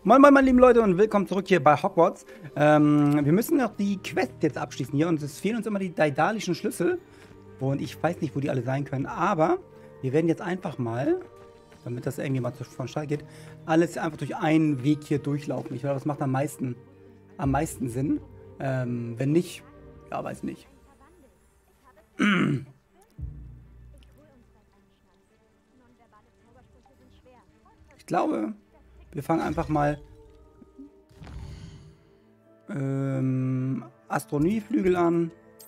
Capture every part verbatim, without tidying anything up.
Moin moin meine lieben Leute und willkommen zurück hier bei Hogwarts. Ähm, wir müssen noch die Quest jetzt abschließen hier und es fehlen uns immer die daedalischen Schlüssel. Und ich weiß nicht, wo die alle sein können, aber wir werden jetzt einfach mal, damit das irgendwie mal vonstatten geht, alles einfach durch einen Weg hier durchlaufen. Ich glaube, das macht am meisten, am meisten Sinn. Ähm, wenn nicht, ja, weiß nicht. Ich glaube, wir fangen einfach mal ähm, Astronomieflügel an.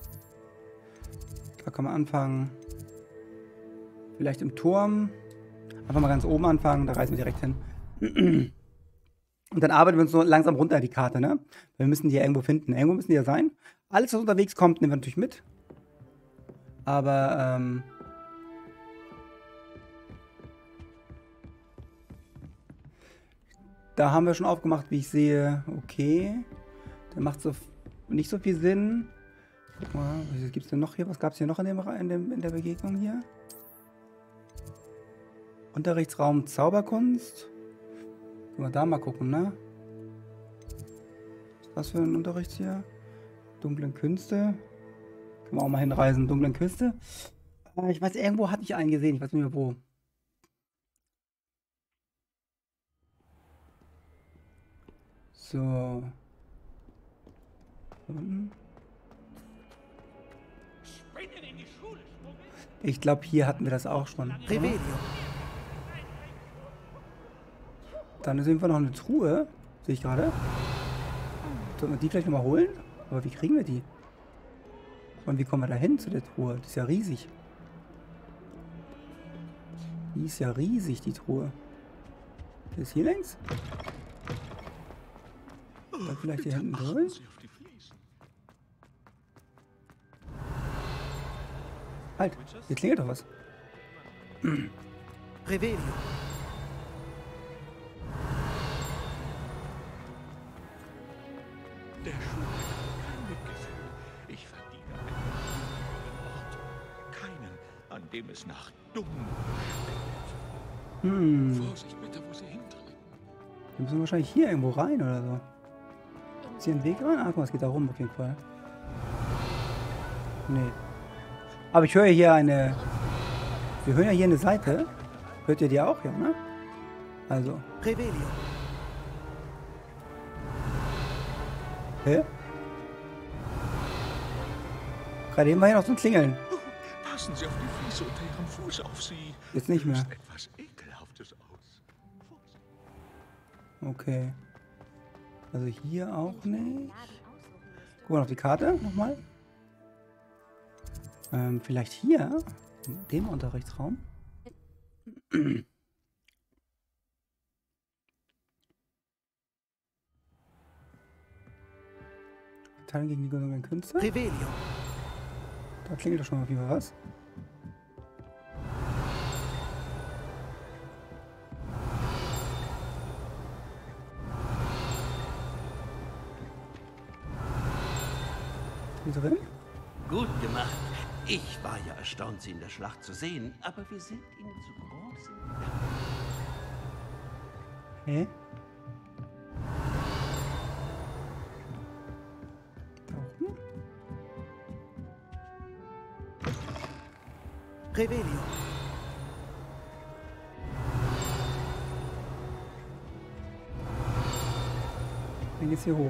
Da kann man anfangen. Vielleicht im Turm. Einfach mal ganz oben anfangen, da reisen wir direkt hin. Und dann arbeiten wir uns so langsam runter die Karte, ne? Wir müssen die ja irgendwo finden. Irgendwo müssen die ja sein. Alles, was unterwegs kommt, nehmen wir natürlich mit. Aber, ähm... da haben wir schon aufgemacht, wie ich sehe. Okay. Der macht so nicht so viel Sinn. Guck mal, was gibt's denn noch hier? Was gab's hier noch in, dem, in, dem, in der Begegnung hier? Unterrichtsraum Zauberkunst. Können wir da mal gucken, ne? Was für ein Unterricht hier? Dunklen Künste. Können wir auch mal hinreisen. Dunklen Künste. Äh, ich weiß, irgendwo hatte ich einen gesehen. Ich weiß nicht mehr wo. So. Unten. Ich glaube, hier hatten wir das auch schon. Revelio. Dann ist einfach noch eine Truhe. Sehe ich gerade. Sollen wir die vielleicht nochmal holen? Aber wie kriegen wir die? Und wie kommen wir da hin zu der Truhe? Die ist ja riesig. Die ist ja riesig, die Truhe. Die ist hier längs? Dann vielleicht hier hinten durch? Halt, hier klingelt doch was. Revelio. Der Schuh hat kein Mitgefühl. Ich verdiene einen Ort. Keinen, an dem es nach dumm stinkt. Hm. Vorsicht bitte, wo Sie hintreten. Wir müssen wahrscheinlich hier irgendwo rein oder so. Ist hier ein Weg rein? Ah, guck mal, es geht da rum auf jeden Fall. Nee. Aber ich höre hier eine... Wir hören ja hier eine Seite. Hört ihr die auch, ja, ne? Also. Revelio. Hä? Gerade eben war hier noch so ein Klingeln. Oh, passen Sie auf die Füße unter Ihrem Fuß auf Sie. Jetzt nicht mehr. Löst etwas Ekelhaftes aus. Vorsicht. Okay. Also hier auch nicht. Guck mal auf die Karte nochmal. Ähm, vielleicht hier, in dem Unterrichtsraum. Teilung gegen die dunklen Künste. Revelio. Da klingelt doch schon mal wieder was. Hier drin? Gut gemacht. Ich war ja erstaunt, Sie in der Schlacht zu sehen, aber wir sind Ihnen zu großen Dank. Hä? Da oben? Revelio. Dann geht's hier hoch.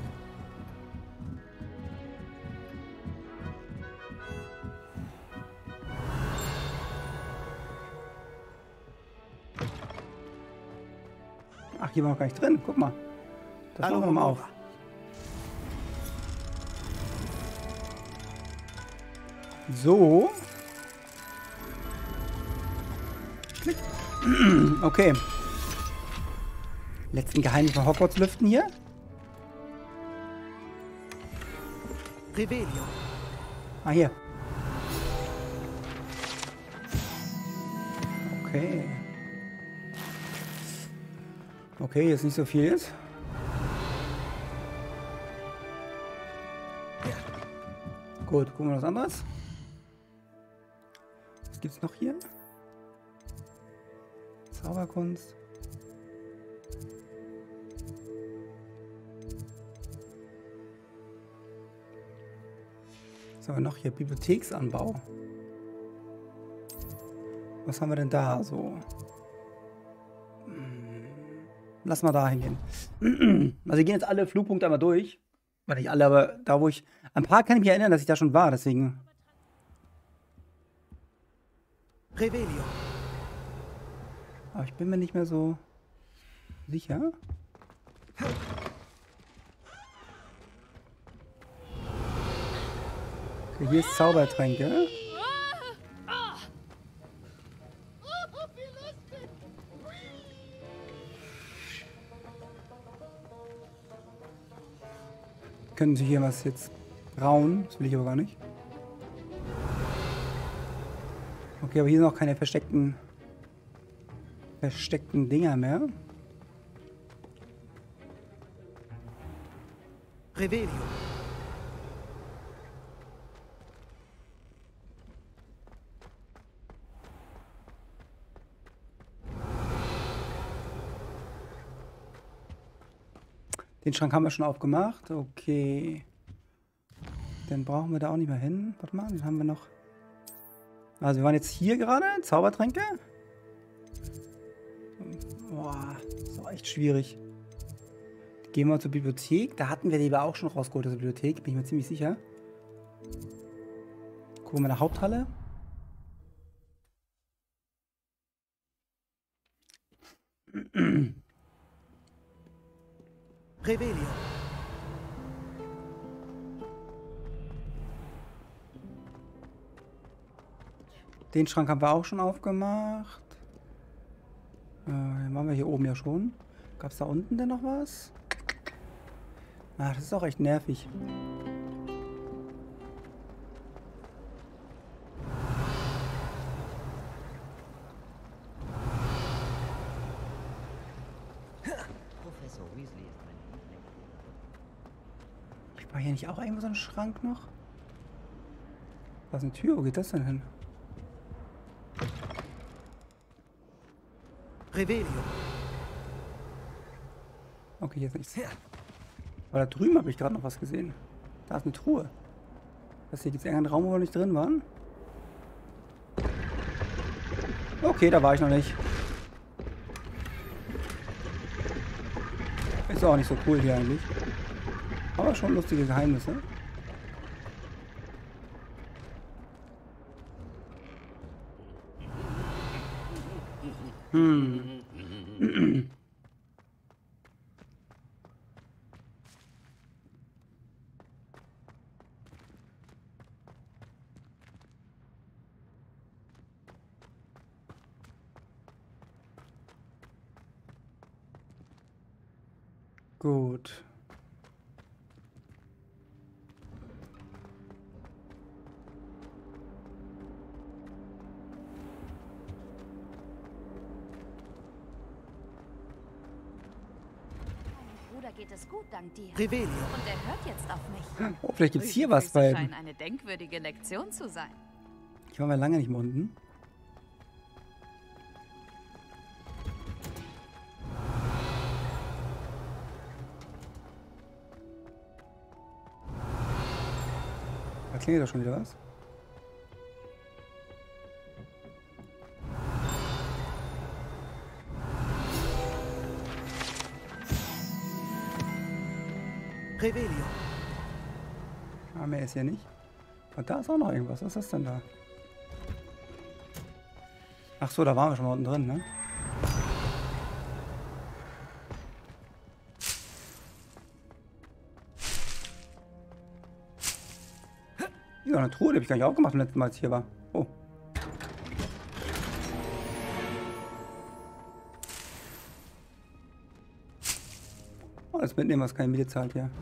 Ach, hier war noch gar nicht drin. Guck mal. Das machen wir mal auf. So. Klick. Okay. Letzten Geheimnis von Hogwarts lüften hier. Revelio. Ah, hier. Okay. Okay, jetzt nicht so viel ist. Gut, gucken wir was anderes. Was gibt's noch hier? Zauberkunst. So, noch hier Bibliotheksanbau. Was haben wir denn da so? Lass mal da hingehen. Also wir gehen jetzt alle Flugpunkte einmal durch. Weil nicht alle, aber da wo ich... Ein paar kann ich mich erinnern, dass ich da schon war, deswegen... Revelio. Aber ich bin mir nicht mehr so sicher. Okay, hier ist Zaubertränke. Können Sie hier was jetzt brauen? Das will ich aber gar nicht. Okay, aber hier sind auch keine versteckten versteckten Dinger mehr. Revelio. Den Schrank haben wir schon aufgemacht. Okay. Dann brauchen wir da auch nicht mehr hin. Warte mal, den haben wir noch. Also wir waren jetzt hier gerade. Zaubertränke. Boah, ist auch echt schwierig. Gehen wir zur Bibliothek. Da hatten wir die aber auch schon rausgeholt aus der Bibliothek. Bin ich mir ziemlich sicher. Gucken wir nach Haupthalle. Revelio. Den Schrank haben wir auch schon aufgemacht. Äh, den machen wir hier oben ja schon. Gab es da unten denn noch was? Ah, das ist auch echt nervig. Professor Weasley ist mein Liebling. War hier nicht auch irgendwo so ein Schrank noch? Was ist eine Tür? Wo geht das denn hin? Revelio. Okay, jetzt nichts. Aber da drüben habe ich gerade noch was gesehen. Da ist eine Truhe. Was hier? Gibt es irgendeinen Raum, wo wir nicht drin waren? Okay, da war ich noch nicht. Ist auch nicht so cool hier eigentlich. Aber schon lustige Geheimnisse. Hm. Gut. Bruder geht es gut, dank dir. Revelio. Und er hört jetzt auf mich. Oh, vielleicht gibt es hier Eure was Füße bei. scheinen eine denkwürdige Lektion zu sein. Ich war mal lange nicht mehr unten. Da klingelt doch schon wieder was. Revelio. Ah, mehr ist hier nicht. Und da ist auch noch irgendwas. Was ist das denn da? Ach so, da waren wir schon mal unten drin, ne? Ja, eine Truhe, die habe ich gar nicht aufgemacht, beim letzten Mal, als ich hier war. Oh. Oh, das mitnehmen, was keine Miete zahlt hier.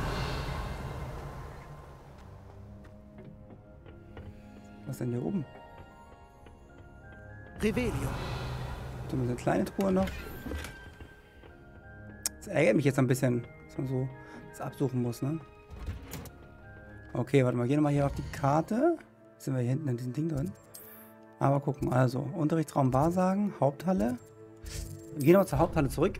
Was denn hier oben? Revelio. So eine kleine Truhe noch. Das ärgert mich jetzt ein bisschen, dass man so das absuchen muss, ne? Okay, warte mal, gehen wir mal hier auf die Karte. Sind wir hier hinten in diesem Ding drin? Aber gucken, also, Unterrichtsraum Wahrsagen, Haupthalle. Wir gehen noch zur Haupthalle zurück.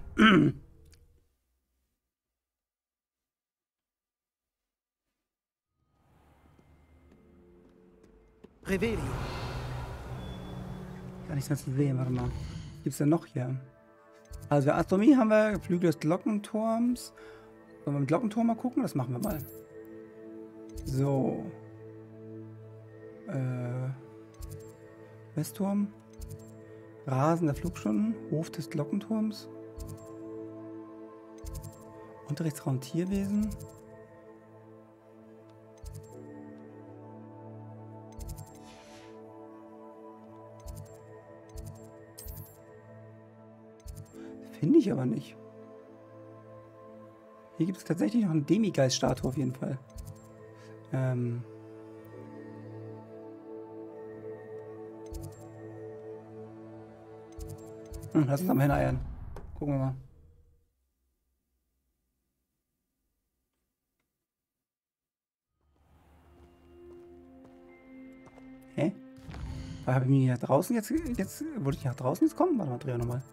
Revelio. Gar nichts mehr zu sehen, warte mal. Was gibt's denn noch hier? Also Astronomie haben wir, Flügel des Glockenturms. Sollen wir im Glockenturm mal gucken? Das machen wir mal. So. Äh. Westturm. Rasen der Flugstunden. Hof des Glockenturms. Unterrichtsraum Tierwesen. Finde ich aber nicht. Hier gibt es tatsächlich noch eine Demigeist-Statue auf jeden Fall. Ähm. Hm, lass uns am hineiern. Gucken wir mal. Hä? Habe ich mich nach draußen jetzt, jetzt... Wollte ich nach draußen jetzt kommen? Warte mal, dreh nochmal.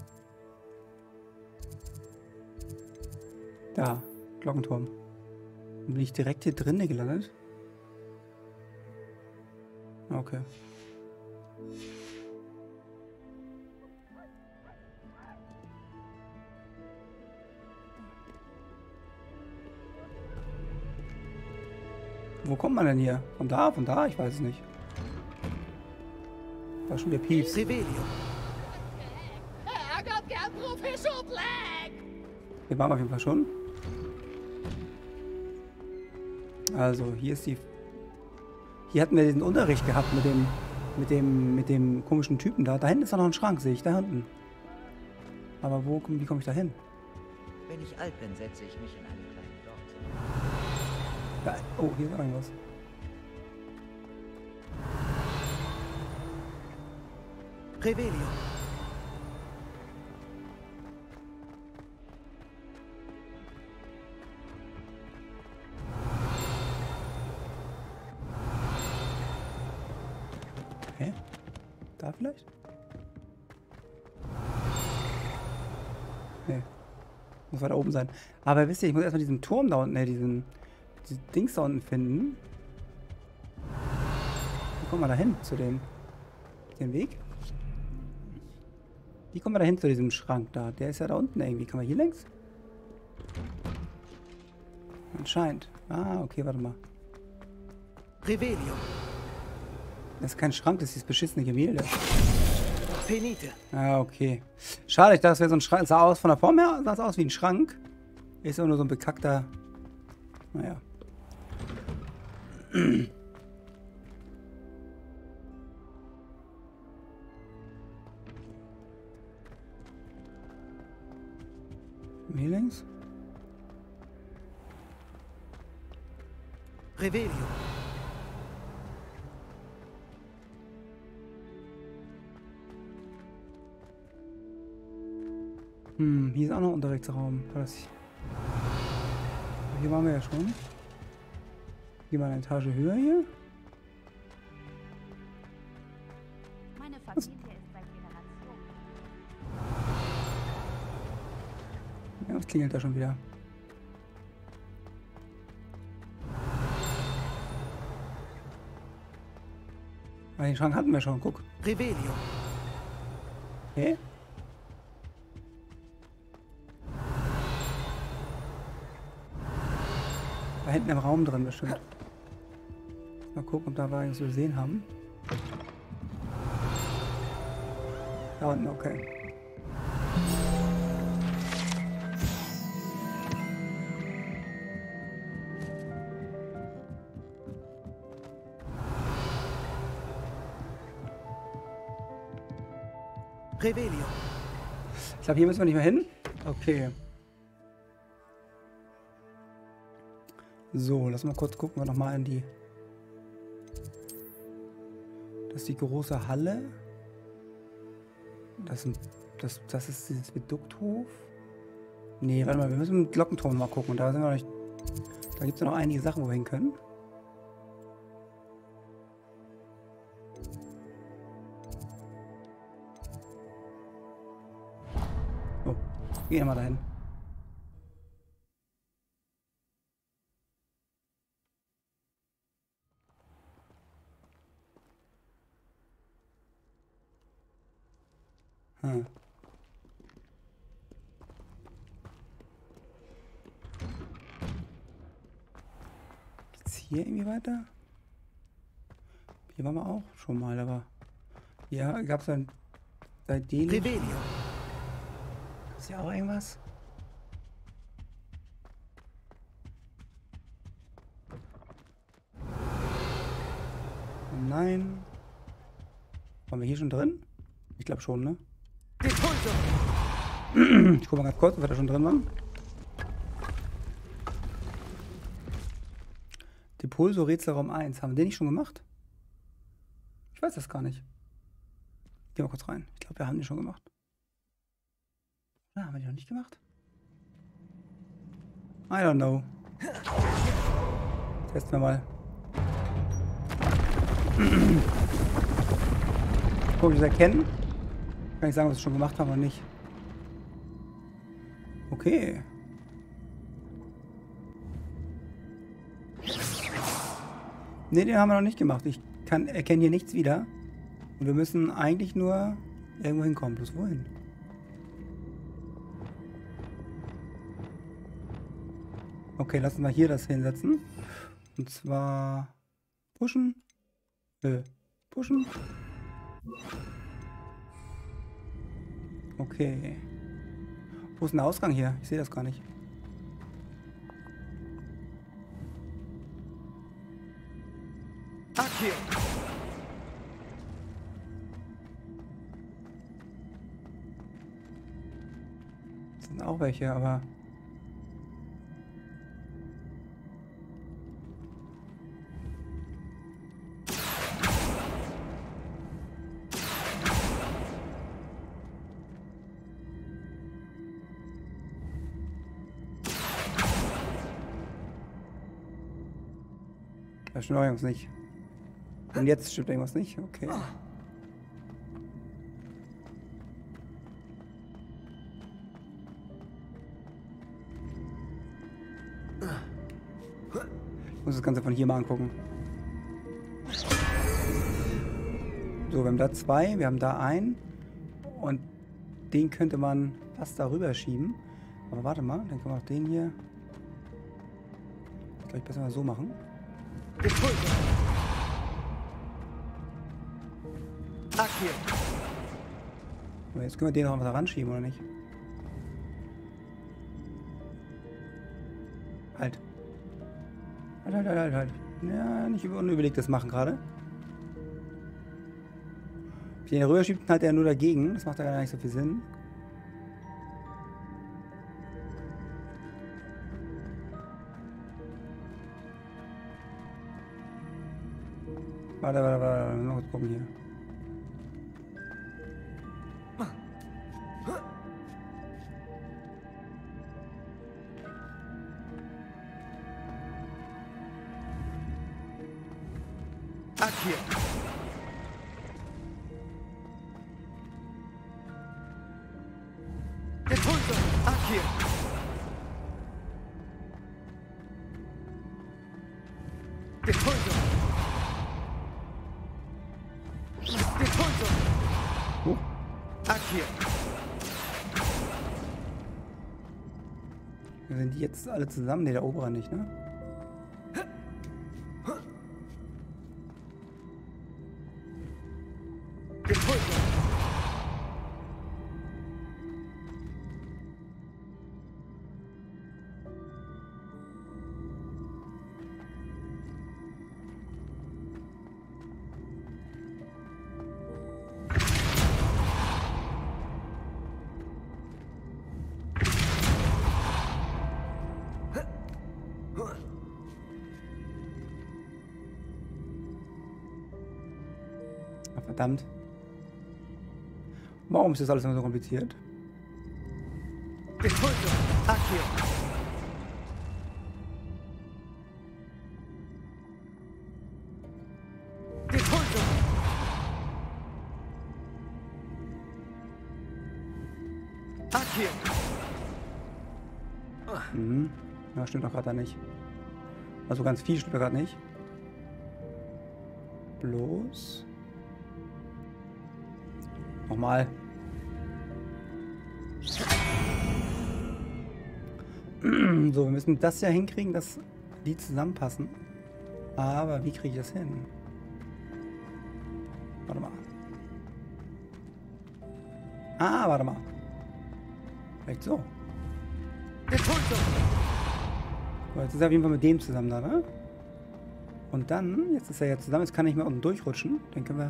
Da, Glockenturm. Dann bin ich direkt hier drinnen gelandet. Okay. Wo kommt man denn hier? Von da, von da? Ich weiß es nicht. Da ist schon der Pieps. Revelio. Hier waren wir auf jeden Fall schon. Also, hier ist die... Hier hatten wir diesen Unterricht gehabt mit dem... Mit dem... Mit dem komischen Typen da. Da hinten ist doch noch ein Schrank, sehe ich. Da hinten. Aber wo... Wie komme ich da hin? Wenn ich alt bin, setze ich mich in einem kleinen Dorf. Da, oh, hier ist irgendwas. Revelio. Hä? Da vielleicht? Nee. Muss weiter oben sein. Aber wisst ihr, ich muss erstmal diesen Turm da unten, ne, diesen, diesen Dings da unten finden. Wie kommen wir da hin zu dem, den Weg? Wie kommen wir da hin zu diesem Schrank da? Der ist ja da unten irgendwie. Kann man hier längs? Anscheinend. Ah, okay, warte mal. Revelio. Das ist kein Schrank, das ist dieses beschissene Gemälde. Penite. Ah, okay. Schade, ich dachte, das wäre so ein Schrank. Sah aus von der Form her, sah es aus wie ein Schrank. Ist aber nur so ein bekackter. Naja. Hier links? Revelio. Hm, hier ist auch noch ein Unterrichtsraum. War das hier waren wir ja schon. Gehen wir eine Etage höher hier. Meine Familie ist seit Generationen. Ja, was klingelt da schon wieder? Ah, den Schrank hatten wir schon, guck. Revelio. Hä? Da hinten im Raum drin bestimmt. Mal gucken, ob da wir irgendwas zu sehen haben. Da unten, okay. Revelio. Ich glaube, hier müssen wir nicht mehr hin. Okay. So, lass mal kurz gucken wir noch mal in die... Das ist die große Halle. Das, sind, das, das ist dieses Viadukthof. Nee, warte mal, wir müssen im Glockenturm mal gucken. Da sind wir noch nicht... Da gibt es ja noch einige Sachen, wo wir hin können. Oh, gehen wir mal dahin. Hm. Geht's hier irgendwie weiter? Hier waren wir auch schon mal, aber hier gab es dann seitdem. Revelio. Ist ja auch irgendwas? Nein. Waren wir hier schon drin? Ich glaube schon, ne? Depulso. Ich guck mal ganz kurz, ob wir da schon drin waren. Depulso Rätselraum eins. Haben wir den nicht schon gemacht? Ich weiß das gar nicht. Gehen wir kurz rein. Ich glaube, wir haben den schon gemacht. Oder haben wir den noch nicht gemacht? I don't know. Testen wir mal. Guck ich das erkennen? Kann ich sagen, was wir schon gemacht haben oder nicht. Okay. Ne, den haben wir noch nicht gemacht. Ich kann erkenne hier nichts wieder. Und wir müssen eigentlich nur irgendwo hinkommen. Bloß wohin? Okay, lassen wir hier das hinsetzen. Und zwar pushen. Äh, pushen. Okay. Wo ist denn der Ausgang hier? Ich sehe das gar nicht. Accio. Das sind auch welche, aber... Da stimmt irgendwas nicht. Und jetzt stimmt irgendwas nicht? Okay. Ich muss das Ganze von hier mal angucken. So, wir haben da zwei, wir haben da einen. Und den könnte man fast darüber schieben. Aber warte mal, dann können wir auch den hier... Vielleicht besser mal so machen. Depulso. Accio. Aber jetzt können wir den noch mal ran schieben, oder nicht? Halt. Halt, halt, halt, halt, halt. Ja, nicht unüberlegt das machen gerade. Wenn ich den rüber schiebt, halt er nur dagegen. Das macht ja gar nicht so viel Sinn. Warte, warte, warte. Mal kurz gucken hier. Accio. Depulso. Accio. Depulso. Depulso. Oh. Accio. Sind die jetzt alle zusammen? Ne, der obere nicht, ne? Depulso. Ah, verdammt. Warum ist das alles immer so kompliziert? Depulso. Accio. Depulso. Accio. Mhm. Ja, stimmt doch gerade nicht. Also ganz viel stimmt gerade nicht. Bloß. Nochmal. So, wir müssen das ja hinkriegen, dass die zusammenpassen. Aber wie kriege ich das hin? Warte mal. Ah, warte mal. Vielleicht so. Impulso! So, jetzt ist er auf jeden Fall mit dem zusammen da, ne? Und dann, jetzt ist er ja zusammen, jetzt kann er nicht mehr unten durchrutschen. Dann können wir...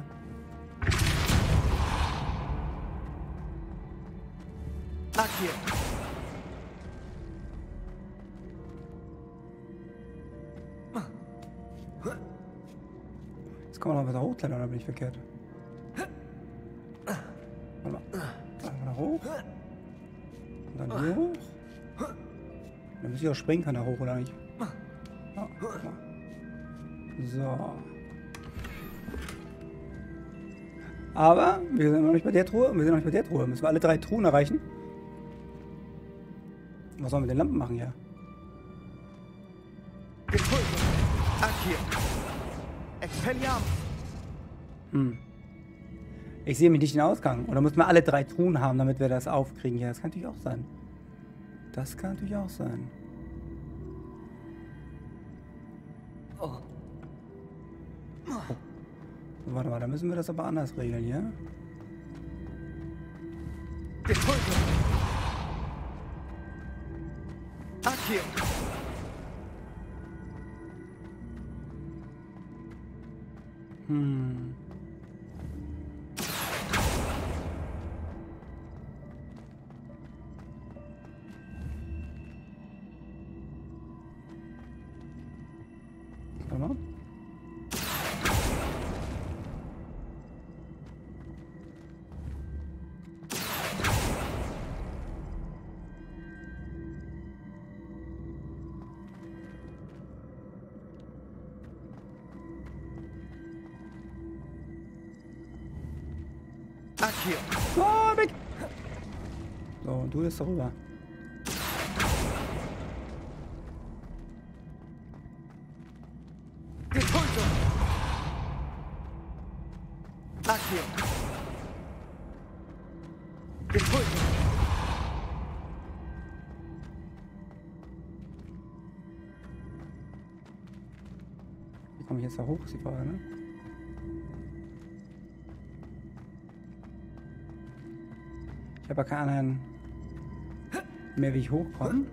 Akio! Jetzt kann man noch weiter hochklettern, oder bin ich verkehrt? Warte mal. Da hoch. Und dann hier hoch. Dann muss ich auch springen, kann er hoch, oder nicht? Ja, guck mal. So. Aber wir sind noch nicht bei der Truhe. Wir sind noch nicht bei der Truhe. Müssen wir alle drei Truhen erreichen? Was sollen wir mit den Lampen machen hier? Impulso! Akio! Expelliarmus! Hm. Ich sehe mich nicht den Ausgang. Oder müssen wir alle drei Truhen haben, damit wir das aufkriegen hier? Das kann natürlich auch sein. Das kann natürlich auch sein. Oh. Oh. Warte mal, da müssen wir das aber anders regeln hier. Impulso! Akio! Hm. Warte mal. Akio! Oh, weg! So, und du bist darüber. Impulso! Akio! Impulso! Wie komme ich jetzt da hoch, ist die Frage, ne? Ich habe ja keinen mehr, wie ich hochkomme.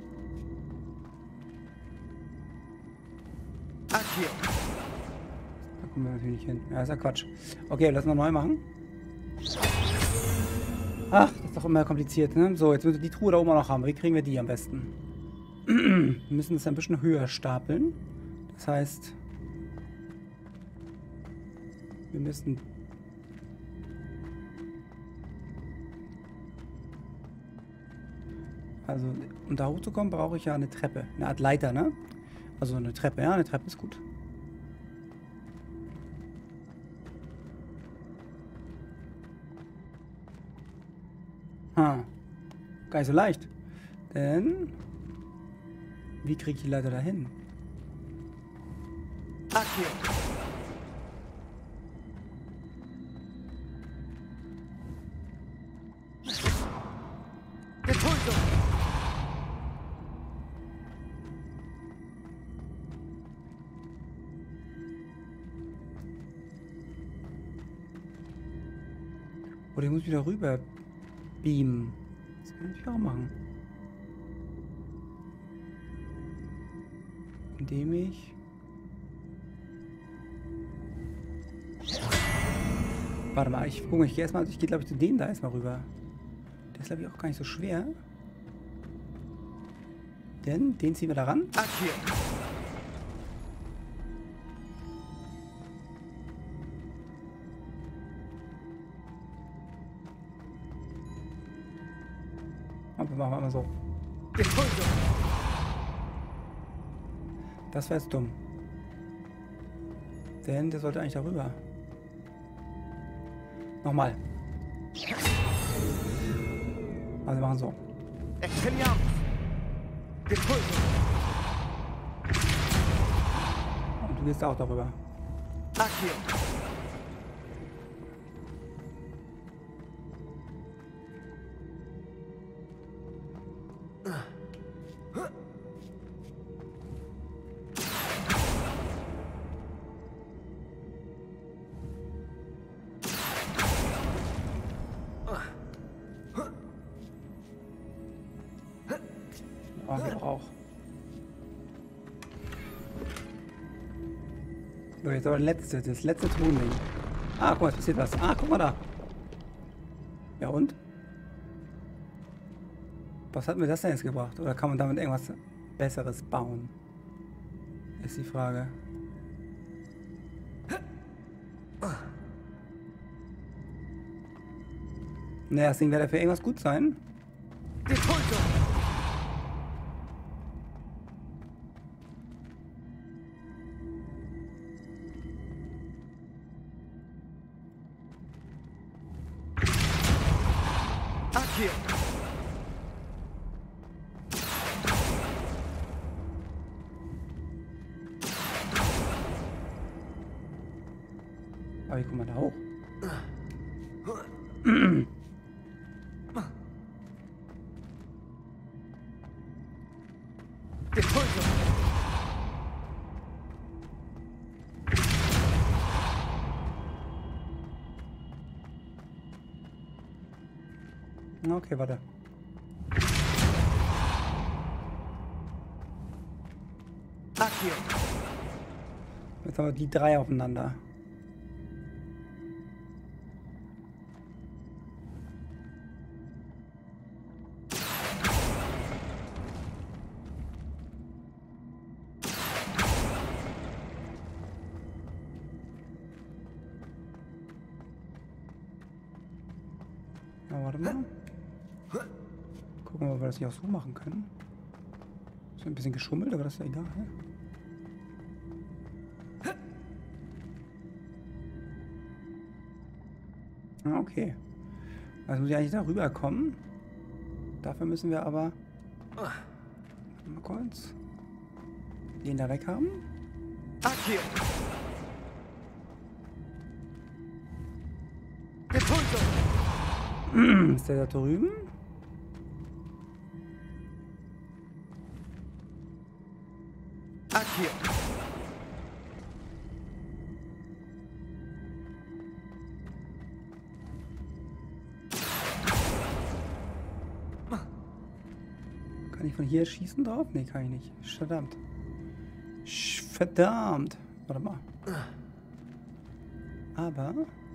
Akio! Da kommen wir natürlich nicht hin. Ja, ist ja Quatsch. Okay, lass mal neu machen. Ach, das ist doch immer kompliziert, ne? So, jetzt müssen wir die Truhe da oben auch noch haben. Wie kriegen wir die am besten? Wir müssen das ein bisschen höher stapeln. Das heißt, wir müssen... Also, um da hochzukommen, brauche ich ja eine Treppe. Eine Art Leiter, ne? Also eine Treppe, ja, eine Treppe ist gut. Ah, gar nicht so leicht. Denn, wie kriege ich die Leiter dahin? Akio! Impulso! Oder ich muss wieder rüber beamen. Das kann ich auch machen. Indem ich... Warte mal, ich gucke, ich gehe erstmal, ich gehe glaube ich zu dem da erstmal rüber. Der ist glaube ich auch gar nicht so schwer. Denn den ziehen wir da ran. Akio! Aber machen wir mal so. Impulso! Das wäre jetzt dumm. Denn der sollte eigentlich darüber. Nochmal. Also wir machen so. Expelliarmus! Impulso! Und du gehst auch darüber. Akio! Oh, geht doch auch. So, jetzt aber das letzte, das letzte Tonding. Ah, guck mal, es passiert was. Ah, guck mal da. Ja und? Was hat mir das denn jetzt gebracht? Oder kann man damit irgendwas Besseres bauen? Ist die Frage. Naja, das Ding wird ja für irgendwas gut sein. Depulso! Accio! Aber wie kommt man da hoch? Depulso! Okay, warte. Accio! Jetzt haben wir die drei aufeinander. Ja, warte mal. Gucken wir mal, ob wir das nicht auch so machen können. Ist ein bisschen geschummelt, aber das ist ja egal. Ah, okay. Also muss ich eigentlich da rüber kommen. Dafür müssen wir aber mal kurz den da weg haben. Accio! Depulso! Ist der da drüben? Accio! Kann ich von hier schießen drauf? Nee, kann ich nicht. Verdammt. Sch verdammt. Warte mal. Aber...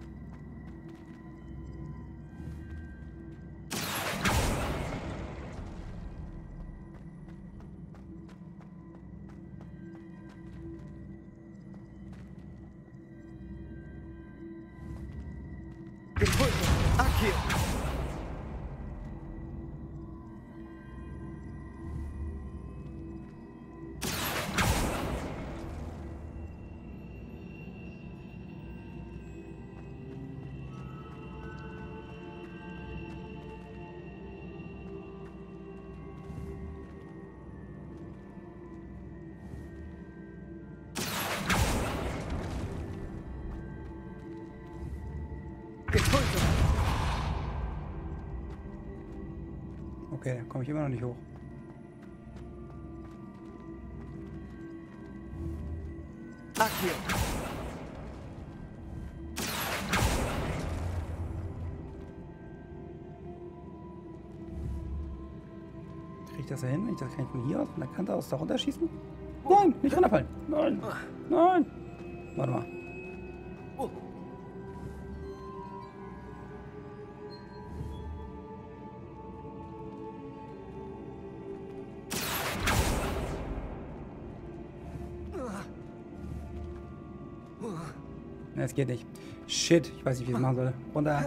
Depulso! Accio! Depulso! Okay, da komme ich immer noch nicht hoch. Accio! Kriege ich das da hin? Ich das kann ich von hier aus, von der Kante aus da runterschießen? Nein, nicht runterfallen. Nein, nein. Warte mal. Ne, es geht nicht. Shit, ich weiß nicht, wie ich es machen soll. Runter.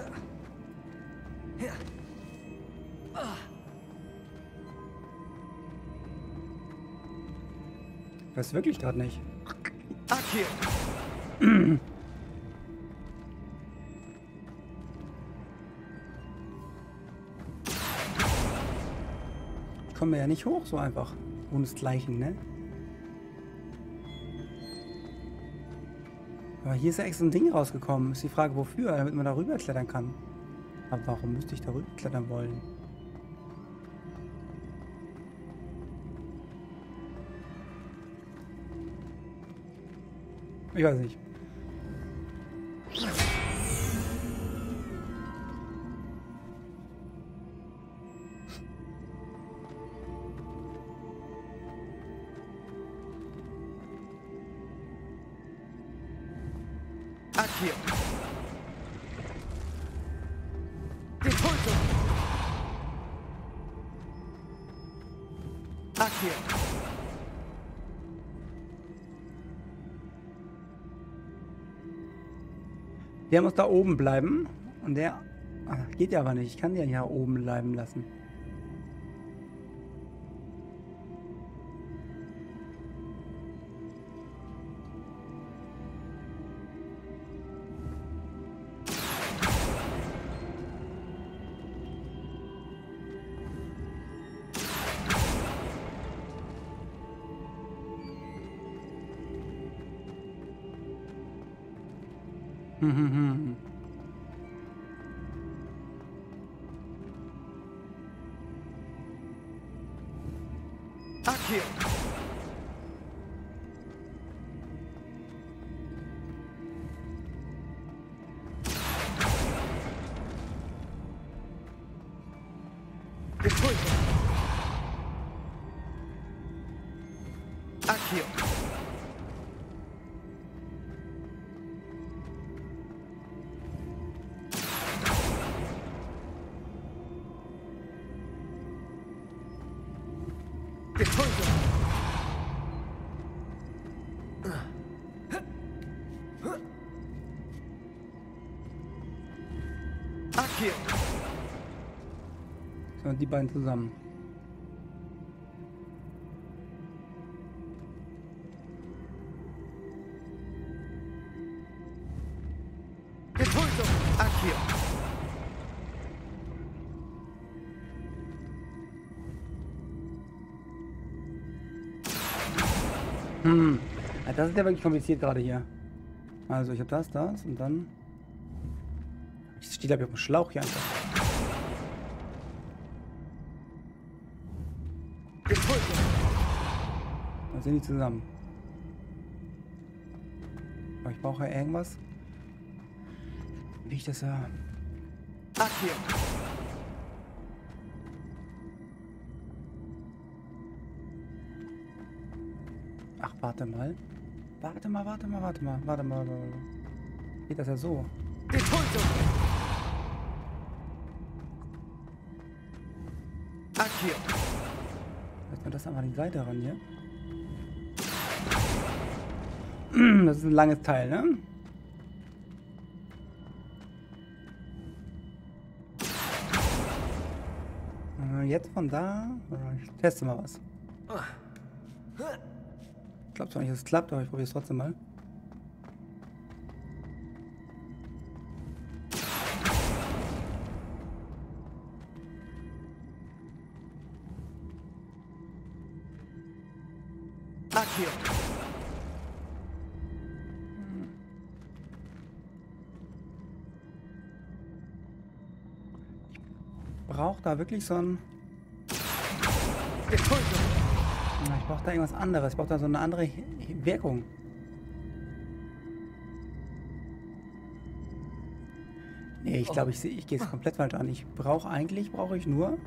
Ich weiß wirklich gerade nicht. Accio! Ich komme ja nicht hoch so einfach. Ohnesgleichen, ne? Aber hier ist ja extra ein Ding rausgekommen. Ist die Frage, wofür? Damit man da rüber klettern kann. Aber warum müsste ich da rüber klettern wollen? Ich weiß nicht. Akio. Depulso. Akio. Der muss da oben bleiben. Und der... Ach, geht ja aber nicht. Ich kann den ja oben bleiben lassen. Hm, hm, hm. Akio. Depulso. Akio. Depulso. Akio. So, die beiden zusammen. Depulso. Akio. Hm. Ja, das ist ja wirklich kompliziert gerade hier. Also ich habe das, das und dann... Ich stehe glaube ich auf dem Schlauch hier einfach. Depulso. Da sind die zusammen. Aber ich brauche ja irgendwas. Wie ich das ja... Akio. Ach, warte mal. Warte mal, warte mal, warte mal, warte mal. Warte mal. Geht das ja so? Depulso. Akio. Lass mir das einfach an die Seite ran hier. Das ist ein langes Teil, ne? Äh, Jetzt von da. Ich teste mal was. Ich glaube zwar nicht, dass es klappt, aber ich probiere es trotzdem mal. Akio. Braucht da wirklich so ein... Depulso. Na, ich brauche da irgendwas anderes. Ich brauche da so eine andere Wirkung. Nee, ich glaube, ich, seh- ich gehe es komplett falsch an. Ich brauche eigentlich, brauche ich nur...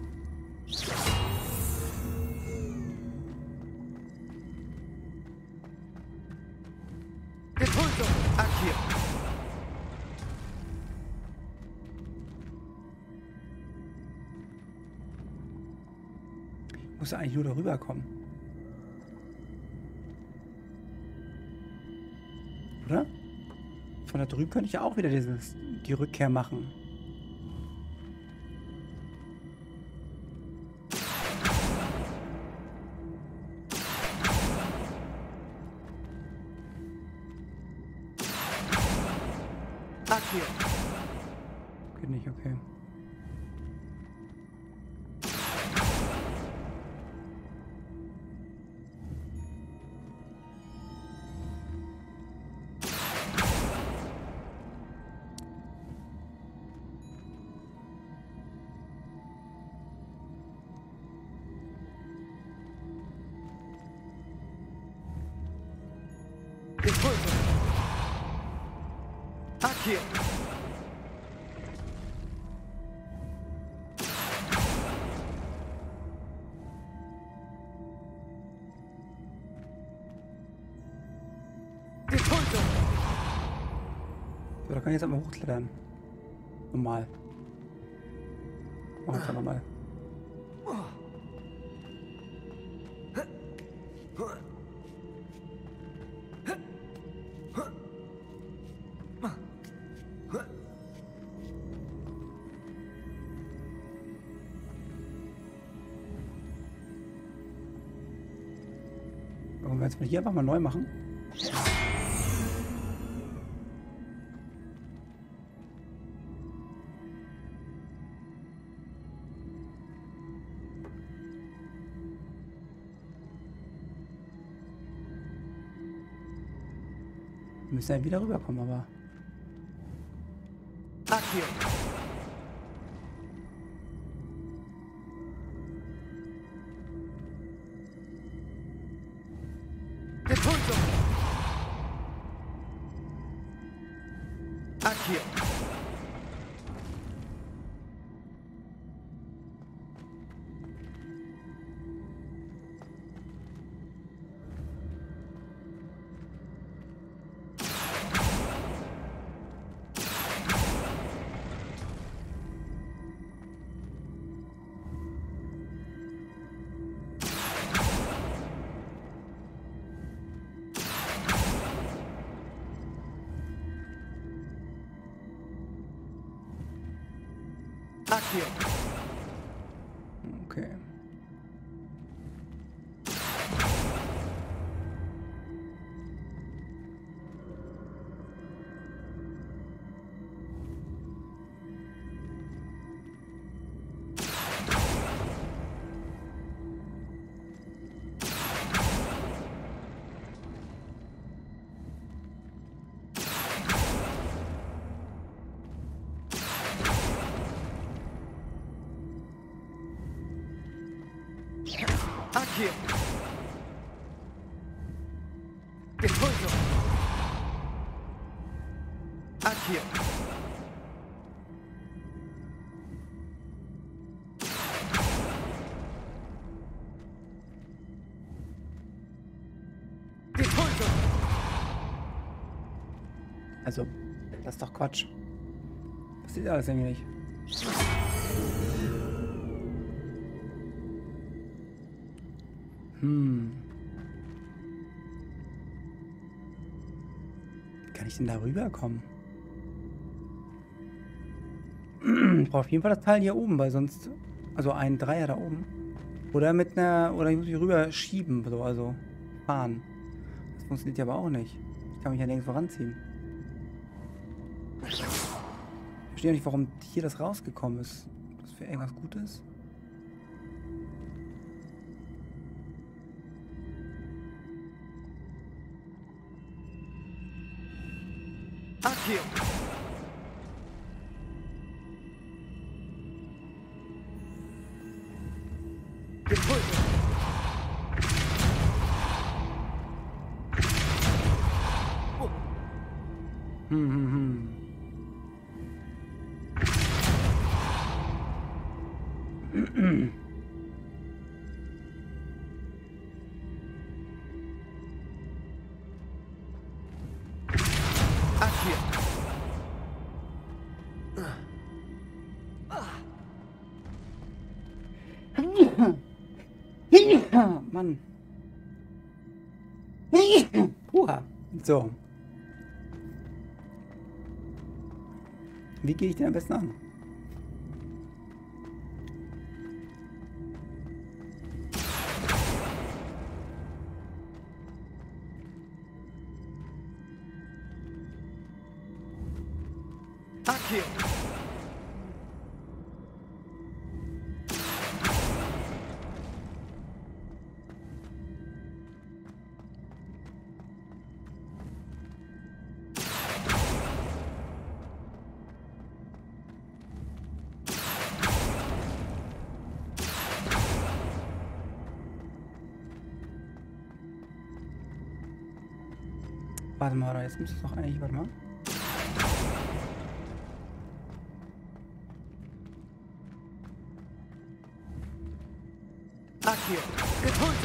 Depulso. Akio. Ich muss ja eigentlich nur darüber kommen. Oder? Von da drüben könnte ich ja auch wieder dieses, die Rückkehr machen. Akio. Geht nicht, okay. Depulso. Akio. Depulso. kann jetzt einmal hochklettern. Normal. Machen wir einfach nochmal. Wollen wir jetzt mal hier einfach mal neu machen? Wir müssen ja wieder rüberkommen, aber... Accio. Depulso. Accio. Accio. Okay. Accio. Depulso. Accio. Depulso. Also, das ist doch Quatsch. Passiert alles irgendwie nicht. Hm. Wie kann ich denn da rüberkommen? Ich brauche auf jeden Fall das Teil hier oben, weil sonst... Also ein Dreier da oben. Oder mit einer... Oder ich muss mich rüber schieben, so, also fahren. Das funktioniert ja aber auch nicht. Ich kann mich ja nirgends voranziehen. Ich verstehe nicht, warum hier das rausgekommen ist. Das für irgendwas Gutes. Accio. Depulso. Hm, hm, hm. Accio. Mann. Puha. So. Wie gehe ich den am besten an? Accio. Warte mal, jetzt müsste es doch eigentlich... Warte mal. Accio. Depulso.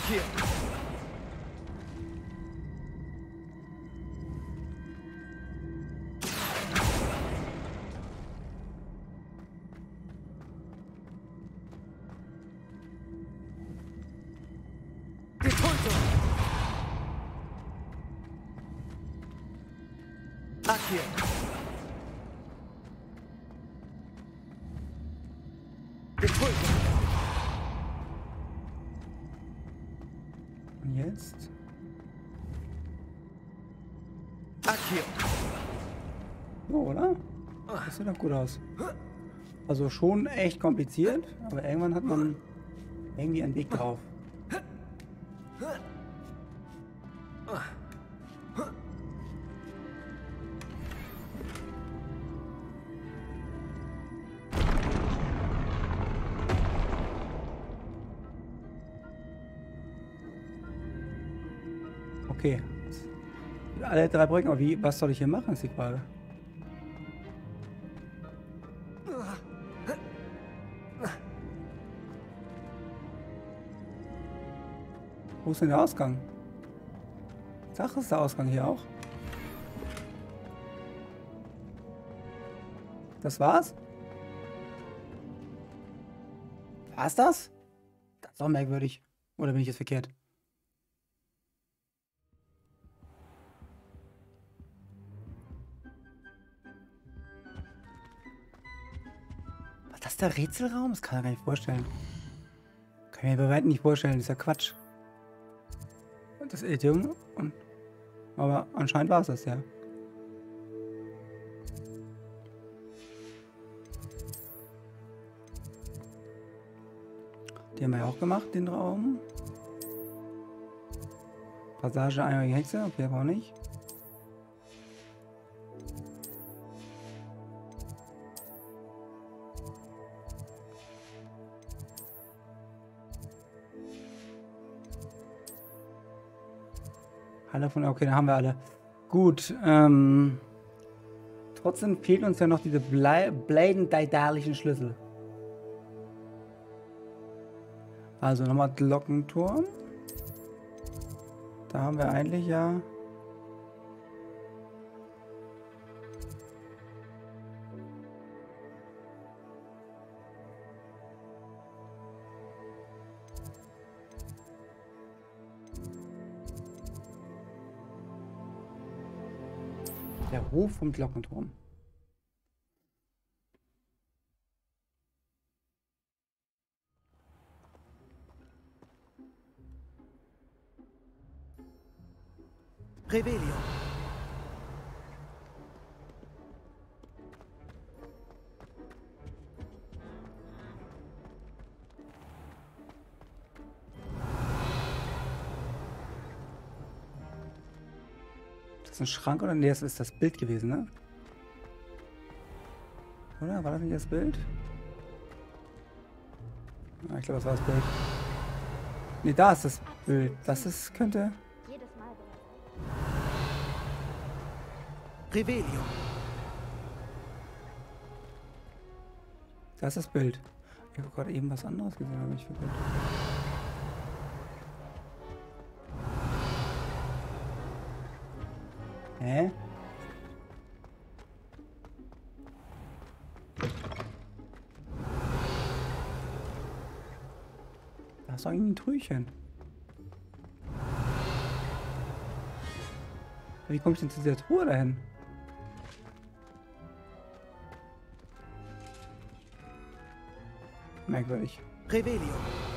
Akio. Gekulto. Akio. Gekulto. Und jetzt? Akio. So, oder? Das sieht doch gut aus. Also schon echt kompliziert, aber irgendwann hat man irgendwie einen Weg drauf. Okay. Alle drei Brücken, aber wie, was soll ich hier machen, ist die Frage. Wo ist denn der Ausgang? Sag, ist der Ausgang hier auch? Das war's? War's das? Das ist doch merkwürdig. Oder bin ich jetzt verkehrt? Was ist das, der Rätselraum? Das kann ich mir gar nicht vorstellen. Kann ich mir bei weitem nicht vorstellen. Das ist ja Quatsch. Das Irrtum. Und aber anscheinend war es das, ja. Die haben wir ja auch gemacht, den Raum. Passage einmalige Hexe, okay, aber auch nicht. Alle von, okay, da haben wir alle. Gut, ähm, trotzdem fehlt uns ja noch diese bladendaidalischen Schlüssel. Also nochmal Glockenturm. Da haben wir eigentlich ja... Der Hof vom Glockenturm. Revelio. Ist das ein Schrank oder? Nee, das ist das Bild gewesen, ne? Oder? War das nicht das Bild? Ah, ich glaube, das war das Bild. Nee, da ist das Bild. Das ist, könnte... Jedes Mal wieder. Revelio. Das ist das Bild. Ich habe gerade eben was anderes gesehen, aber ich vergessen. Hä? Da ist doch irgendwie ein Trüchen. Wie komme ich denn zu dieser Truhe dahin? Merkwürdig. Revelio.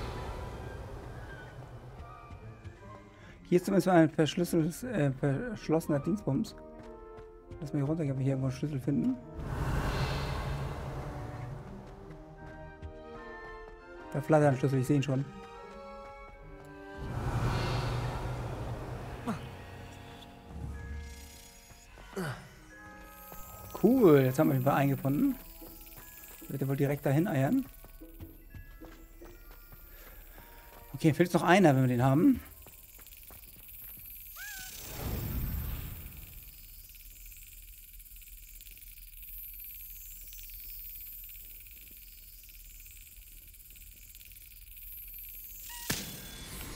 Hier ist zumindest mal ein verschlüsseltes, äh, verschlossener Dingsbums. Lass mich runter, ich habe hier irgendwo einen Schlüssel finden. Da flattert ein Schlüssel, ich sehe ihn schon. Cool, jetzt haben wir den Verein gefunden. Wird er wohl direkt dahin eiern. Okay, fehlt noch einer, wenn wir den haben.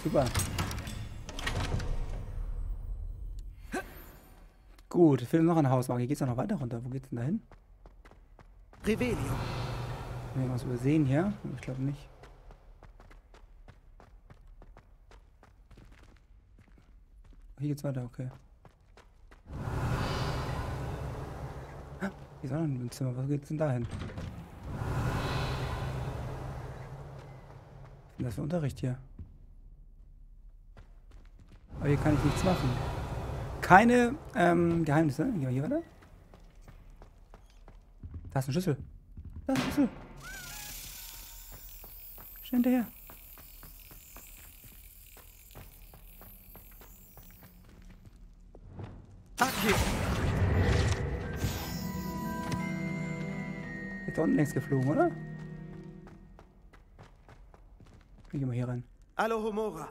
Super. Gut, es fehlt noch eine Hausmarke. Hier geht's ja noch weiter runter. Wo geht's denn da hin? Revelio. Haben wir was übersehen hier? Ich glaube nicht. Hier geht's weiter, okay. Ah, hier ist auch noch ein Zimmer. Was geht's denn da hin? Was ist denn das für Unterricht hier? Aber hier kann ich nichts machen. Keine ähm, Geheimnisse. Hier, hier weiter. Da ist ein Schlüssel. Da ist ein Schlüssel. Schnell hinterher. Accio. Jetzt da unten längst geflogen, oder? Ich geh mal hier rein. Alohomora.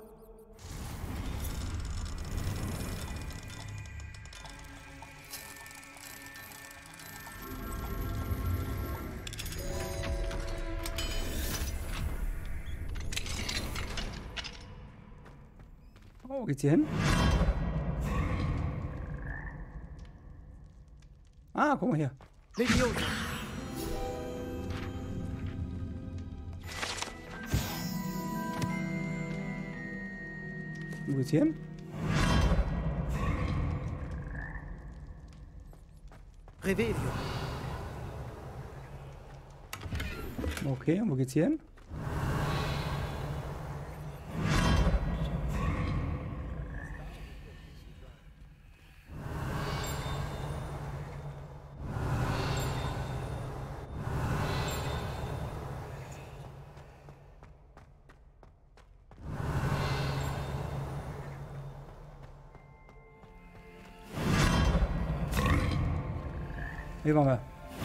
Oh, geht's hier hin? Ah, guck mal hier. Leviosa. Wo geht's hier hin? Revelio. Okay, und wo geht's hier hin? Hier waren wir.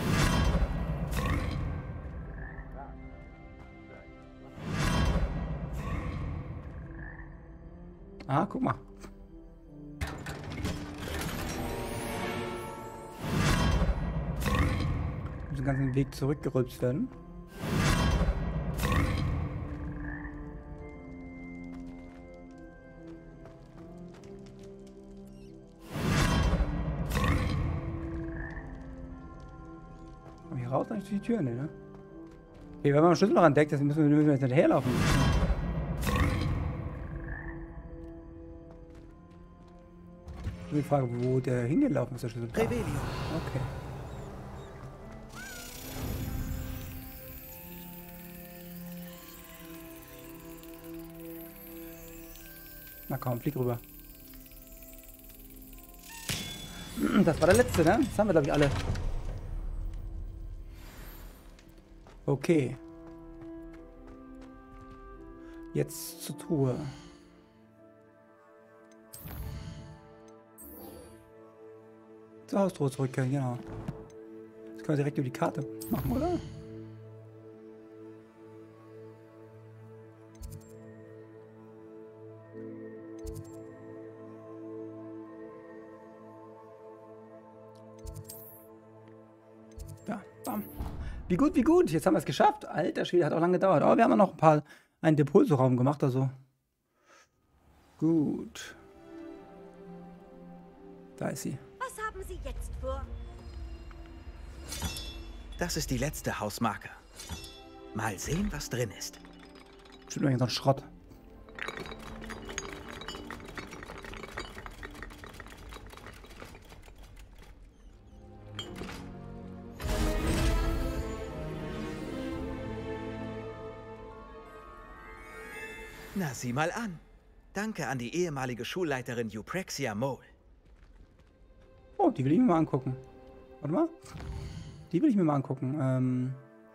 Ah, guck mal. Muss den ganzen Weg zurückgerülpst werden. Hier raus eigentlich die Tür, ne? Okay, wenn man einen Schlüssel noch entdeckt, dann müssen wir, müssen wir jetzt hinterherlaufen. Die Frage, wo der hingelaufen ist, der Schlüssel. Ah, Revelio. okay. Na komm, flieg rüber. Das war der letzte, ne? Das haben wir, glaube ich, alle. Okay. Jetzt zur Truhe. Zur Haustruhe zurückkehren, genau. Das können wir direkt über die Karte machen, oder? Ja, bam. Wie gut, wie gut. Jetzt haben wir es geschafft. Alter Schwede, hat auch lange gedauert. Aber wir haben ja noch ein paar, einen Depulso-Raum gemacht, also. Gut. Da ist sie. Was haben Sie jetzt vor? Das ist die letzte Hausmarke. Mal sehen, was drin ist. Stimmt eigentlich so ein Schrott. Na, sieh mal an. Danke an die ehemalige Schulleiterin Euprexia Mole. Oh, die will ich mir mal angucken. Warte mal. Die will ich mir mal angucken. Ähm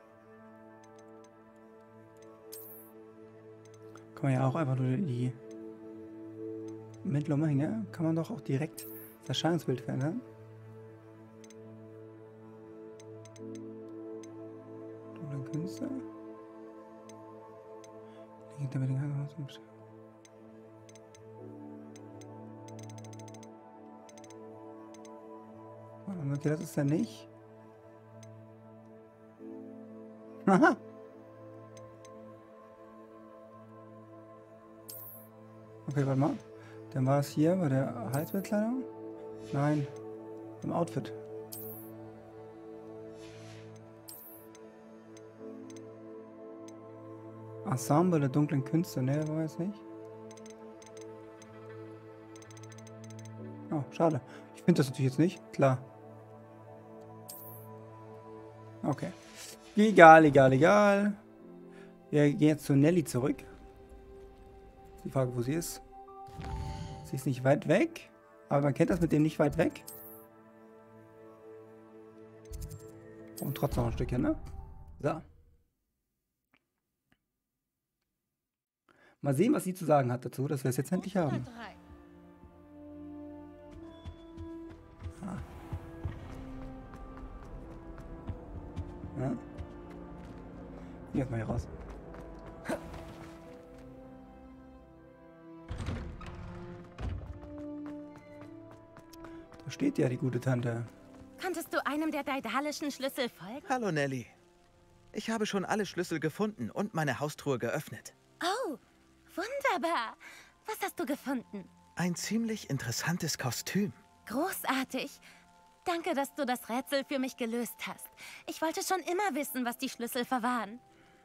kann man ja auch einfach nur die Mittel umhängen. Kann man doch auch direkt das Erscheinungsbild verändern. Dunkle Künste. Liegt damit den ganzen Okay, das ist ja nicht. Aha. Okay, warte mal. Dann war es hier bei der Halsbekleidung. Nein, im Outfit. Ensemble der dunklen Künste, ne, weiß nicht. Oh, schade. Ich finde das natürlich jetzt nicht. Klar. Okay. Egal, egal, egal. Wir gehen jetzt zu Nelly zurück. Die Frage, wo sie ist. Sie ist nicht weit weg. Aber man kennt das mit dem nicht weit weg. Und trotzdem noch ein Stückchen, ne? So. Mal sehen, was sie zu sagen hat dazu, dass wir es jetzt endlich haben. Ah. Ja. Jetzt mal hier raus. Da steht ja die gute Tante. Konntest du einem der daedalischen Schlüssel folgen? Hallo Nelly. Ich habe schon alle Schlüssel gefunden und meine Haustruhe geöffnet. Oh, wunderbar. Was hast du gefunden? Ein ziemlich interessantes Kostüm. Großartig. Danke, dass du das Rätsel für mich gelöst hast. Ich wollte schon immer wissen, was die Schlüssel verwahren.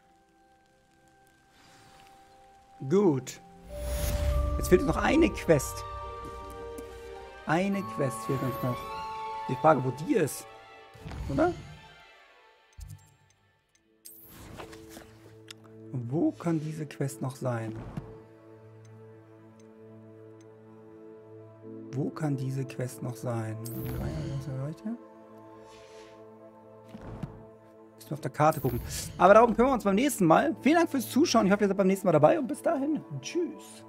Gut. Jetzt fehlt uns noch eine Quest. Eine Quest fehlt uns noch. Die Frage, wo die ist. Oder? Wo kann diese Quest noch sein? Wo kann diese Quest noch sein? Müssen wir auf der Karte gucken. Aber darum können wir uns beim nächsten Mal. Vielen Dank fürs Zuschauen. Ich hoffe, ihr seid beim nächsten Mal dabei. Und bis dahin. Tschüss.